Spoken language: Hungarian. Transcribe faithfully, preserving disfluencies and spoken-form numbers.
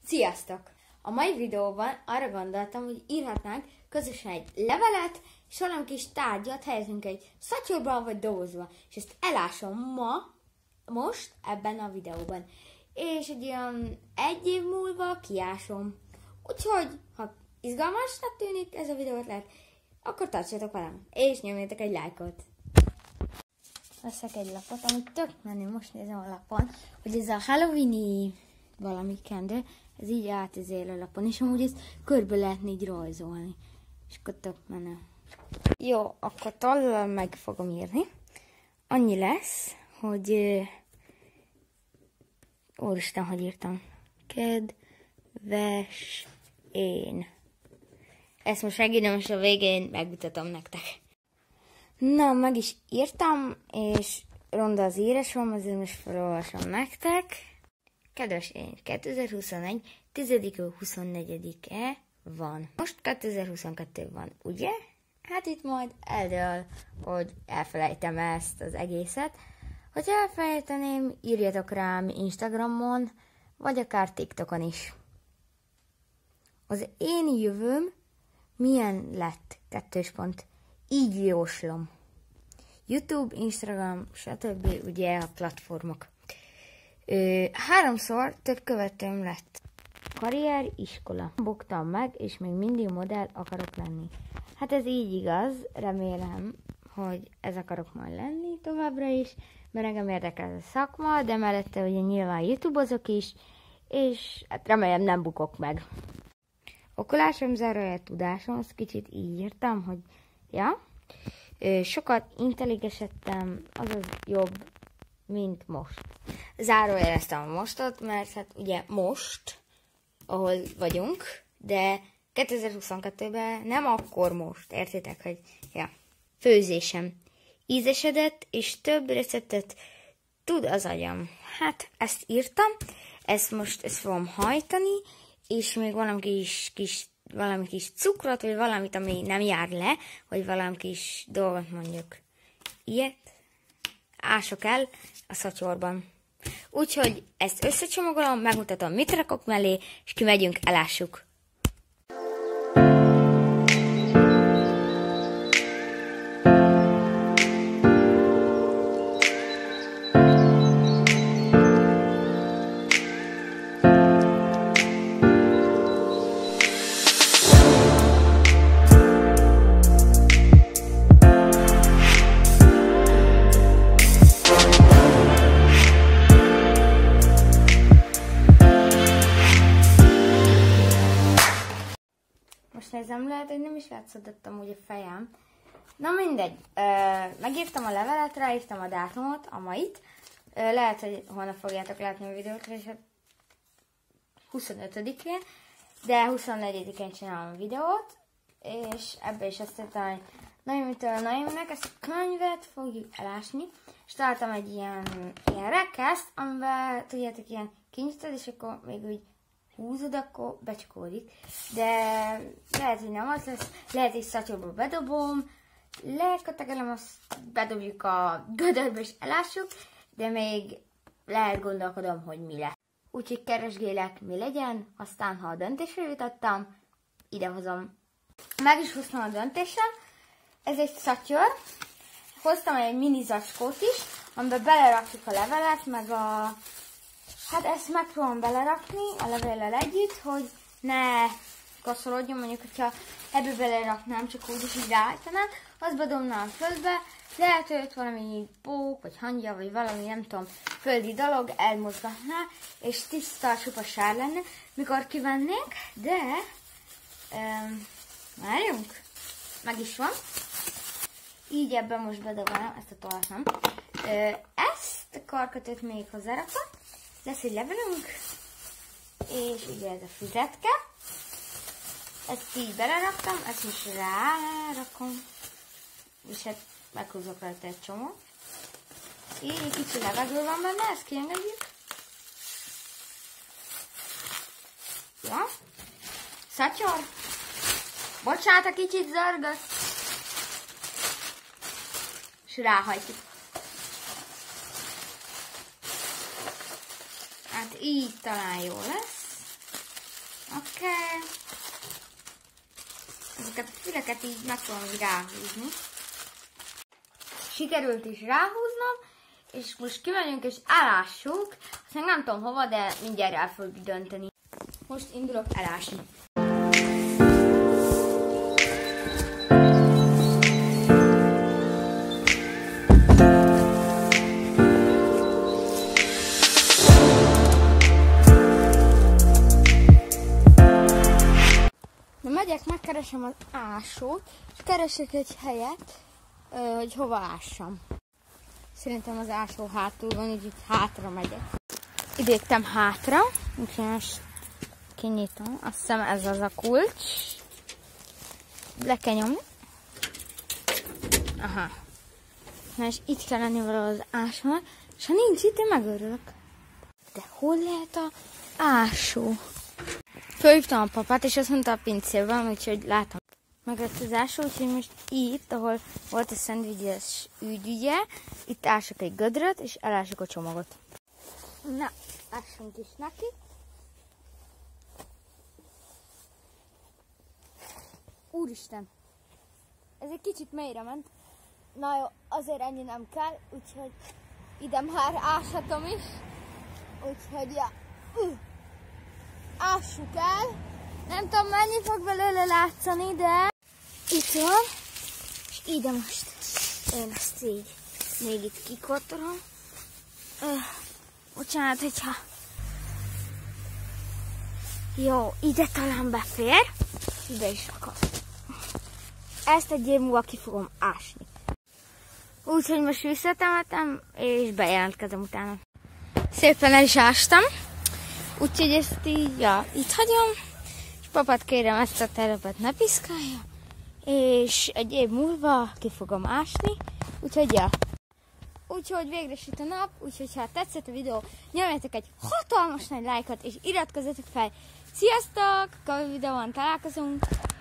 Sziasztok! A mai videóban arra gondoltam, hogy írhatnánk közösen egy levelet, és valami kis tárgyat helyezünk egy szatyorba vagy dobozba, és ezt elásom ma, most ebben a videóban. És egy olyan egy év múlva kiásom. Úgyhogy, ha izgalmasnak tűnik ez a videót lehet, akkor tartsatok velem, és nyomjatok egy lájkot. Veszek egy lapot, amit tök menő, most nézem a lapon, hogy ez a Halloween-i valami kendő, ez így átizél a lapon, és amúgy ezt körbe lehetne így rajzolni. És akkor tök menő. Jó, akkor tollal meg fogom írni. Annyi lesz, hogy... Úristen, hogy írtam. Kedves én. Ezt most megírom, és a végén megmutatom nektek. Na, meg is írtam, és ronda az írásom, azért most felolvasom nektek. Kedves én, kétezer-huszonegy, tizedike huszonnegyedike van. Most kétezer-huszonkettő van, ugye? Hát itt majd eldől, hogy elfelejtem ezt az egészet. Hogyha elfelejteném, írjatok rám Instagramon, vagy akár TikTokon is. Az én jövőm milyen lett? Kettős pont. Így jóslom. YouTube, Instagram, stb. Ugye a platformok. Ö, háromszor több követőm lett. Karrier, iskola. Buktam meg, és még mindig modell akarok lenni. Hát ez így igaz, remélem, hogy ez akarok majd lenni továbbra is, mert engem érdekel a szakma, de mellette ugye nyilván YouTube-ozok is, és hát remélem nem bukok meg. Okulásom, zárójel tudásom, azt kicsit így írtam, hogy ja, ö, sokat intelligensettem, azaz jobb, mint most. Zárójeleztem a mostot, mert hát ugye most, ahol vagyunk, de kétezer-huszonkettőben nem akkor most, értitek, hogy ja. Főzésem. Ízesedett, és több receptet tud az agyam. Hát ezt írtam, ezt most ezt fogom hajtani, és még valami kis, kis, valami kis cukrot, vagy valamit, ami nem jár le, vagy valami kis dolgot mondjuk. Ilyet ások el a szatyorban. Úgyhogy ezt összecsomagolom, megmutatom, mit rakok mellé, és kimegyünk, elássuk. Most nézem, lehet, hogy nem is látszódottam úgy a fejem. Na mindegy, Ö, megírtam a levelet, ráírtam a dátumot, a mait. Ö, lehet, hogy holnap fogjátok látni a videót, és hát huszonötödikén, de huszonnegyedikén csinálom a videót, és ebbe is azt írtam, hogy Naimitől Naimnek ezt a könyvet fogjuk elásni, és találtam egy ilyen, ilyen rekeszt, amiben tudjátok, ilyen kinyitod, és akkor még úgy húzod, akkor becsukódik. De lehet, hogy nem az lesz. Lehet, hogy szatyorba bedobom. Lekötegelem, azt bedobjuk a gödörbe és elássuk. De még lehet gondolkodom, hogy mi lesz. Úgyhogy keresgélek, mi legyen. Aztán, ha a döntésre jutottam, idehozom. Meg is hoztam a döntésem. Ez egy szatyor. Hoztam egy mini zacskót is, amiben belerakjuk a levelet, meg a... Hát ezt megpróbálom belerakni a levéllel együtt, hogy ne kaszolódjon, mondjuk, hogyha ebbe beleraknám, csak úgy is így ráállítanám, azt bedobnám a földbe, lehet, hogy ott valami pók, vagy hangya, vagy valami, nem tudom, földi dolog elmozgatná, és tiszta, csupa sár lenne, mikor kivennénk, de um, várjunk, meg is van. Így ebben most bedobom, ezt a tolat nem. Ezt a karkötőt még hozzárakom. Lesz egy levelünk, és ugye ez a füzetke. Ezt így beleraktam, ezt most rárakom, és hát meghúzok rajta egy csomó. Így egy kicsi levegő van benne, ezt kiengedjük. Ja. Szatyor. Bocsánat, a kicsit zörgött. És ráhajtjuk. Hát így talán jó lesz. ezeket a füleket így meg tudom így ráhúzni. Sikerült is ráhúznom, és most kimegyünk és elássuk. Aztán nem tudom hova, de mindjárt el fogjuk dönteni. Most indulok elásni. Na megyek, megkeresem az ásót, és keresek egy helyet, hogy hova ássam. Szerintem az ásó hátul van, így itt hátra megyek. Idégtem hátra, úgyhogy most kinyitom. Azt hiszem ez az a kulcs. Le kell nyomni. Aha. Na és itt kell lenni valahol az ásónak, és ha nincs itt, én megörülök. De hol lehet a ásó? Fölhívtam a papát, és azt mondta a pincérben, úgyhogy látom. Meglett az ásó, úgyhogy most itt, ahol volt a szendvigyes ügyügye, itt ások egy gödröt, és elások a csomagot. Na, ássunk is neki. Úristen! Ez egy kicsit mélyre ment. Na jó, azért ennyi nem kell, úgyhogy ide már áshatom is. Úgyhogy ja. Uh. Ássuk el. Nem tudom, mennyi fog belőle látszani, de itt van. És ide most én ezt így még itt kikotorom. Uh, bocsánat, hogyha jó, ide talán befér. Ide is akar. Ezt egy év múlva ki fogom ásni. Úgyhogy most visszatemetem, és bejelentkezem utána. Szépen el is ástam. Úgyhogy ezt így, ja, itt hagyom. És papát kérem, ezt a terepet ne piszkálja. És egy év múlva ki fogom ásni. Úgyhogy ja. Úgyhogy végre süt a nap. Úgyhogy ha tetszett a videó, nyomjátok egy hatalmas nagy lájkot, és iratkozzatok fel. Sziasztok! Következő videóban találkozunk.